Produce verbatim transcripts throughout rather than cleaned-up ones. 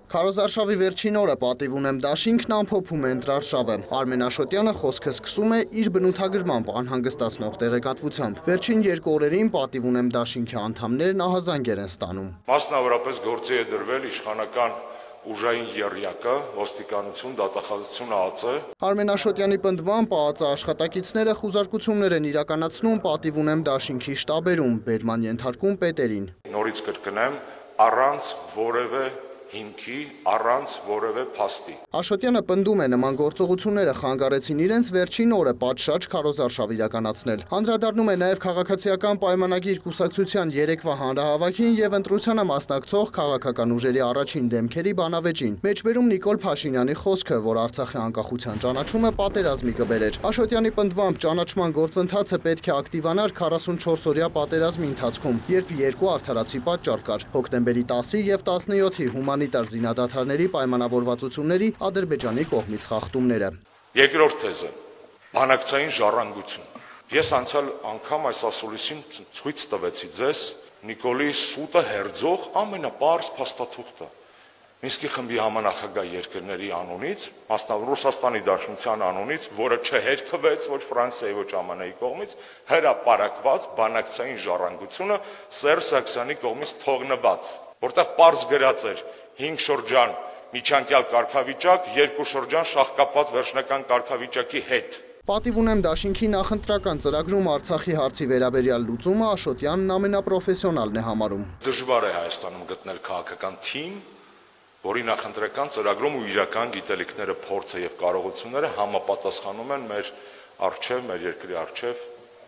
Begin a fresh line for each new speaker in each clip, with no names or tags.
Քարոզարշավի վերջին օրը պատիվ ունեմ դաշինքն ամփոփում է ընտրարշավը։ Արմեն Աշոտյանը խոսքը սկսում է իր բնութագրմամբ անհանգստացնող տեղեկատվությամբ։ Վերջին երկու օրերին պատիվ ունեմ դաշինքի անդամներն ահազանգեր են ստանում։
Մասնավորապես գործի է դրվել իշխանական ուժային եռյակը, ոստիկանություն, դատախազություն ԱԱԾ։
Արմեն Աշոտյանի պնդմամբ ԱԱԾ աշխատակիցները խուզարկություններ են իրականացնում պատիվ ունեմ դաշինքի շտաբերում, բերման ենթարկում պետերին։
Նորից կրկնեմ, առանց որևէ հիմքի, առանց որևէ փաստի։
Աշոտյանը պնդում է նման գործողությունները խանգարեցին իրենց վերջին օրը պատշաճ քարոզարշավ իրականացնել։ Անդրադառնում է նաև քաղաքացիական պայմանագիր կուսակցության երեկվա հանրահավաքին եւ ընտրությանը մասնակցող քաղաքական ուժերի առաջին դեմքերի բանավեճին։ Մեջբերում Նիկոլ Փաշինյանի խոսքը, որ Արցախի անկախության ճանաչումը պատերազմի կբերեր։ Աշոտյանի պնդմամբ ճանաչման գործընթացը պետք է ակտիվանար քառասունչորս օրյա պատերազմի ընթացքում, երբ երկու արդարացի պատճառ կար՝ հոկտեմբերի տասի եւ տասնյոթի հումանիտար զինադադարների պայմանավորվածությունների Ադրբեջանի կողմից խախտումները։
Երկրորդ թեզը՝ բանակցային ժառանգություն։ Ես անցյալ անգամ այս ասուլիսին ցույց տվեցի ձեզ Նիկոլի սուտը հերձող ամենապարզ փաստաթուղթը։ Մինսկի խմբի համանախագահ երկրների անունից, մասնավոր Ռուսաստանի Դաշնության անունից, որը չհերքվեց ոչ Ֆրանսիայի, ոչ ԱՄՆ-ի կողմից, հրապարակված բանակցային ժառանգությունը Սերժ Սարգսյանի կողմից թողնված, որտեղ պարզ գրած էր հինգ շրջան միջանկյալ կարգավիճակ, երկու շրջան շահկապված վերջնական կարգավիճակի հետ։
Պատիվ ունեմ դաշինքի նախընտրական ծրագրում Արցախի հարցի վերաբերյալ լուծումը Աշոտյանն ամենապրոֆեսիոնալն է համարում։
Դժվար է Հայաստանում գտնել քաղաքական թիմ, որի նախընտրական ծրագրում ու իրական գիտելիքները, փորձը եւ կարողությունները համապատասխանում են մեր առջև, մեր երկրի առջև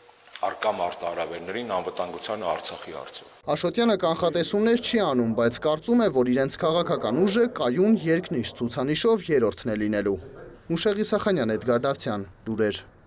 արկա մարտահրավերներին, անվտանգությանը, Արցախի հարցով։
Աշոտյանը կանխատեսումներ չի անում, բայց կարծում է, որ իրենց քաղաքական ուժը կայուն երկնիշ ցուցանիշով երրորդն է լինելու։ Մուշեղ Իսախանյան, Էդգար Դավթյան, լուրեր։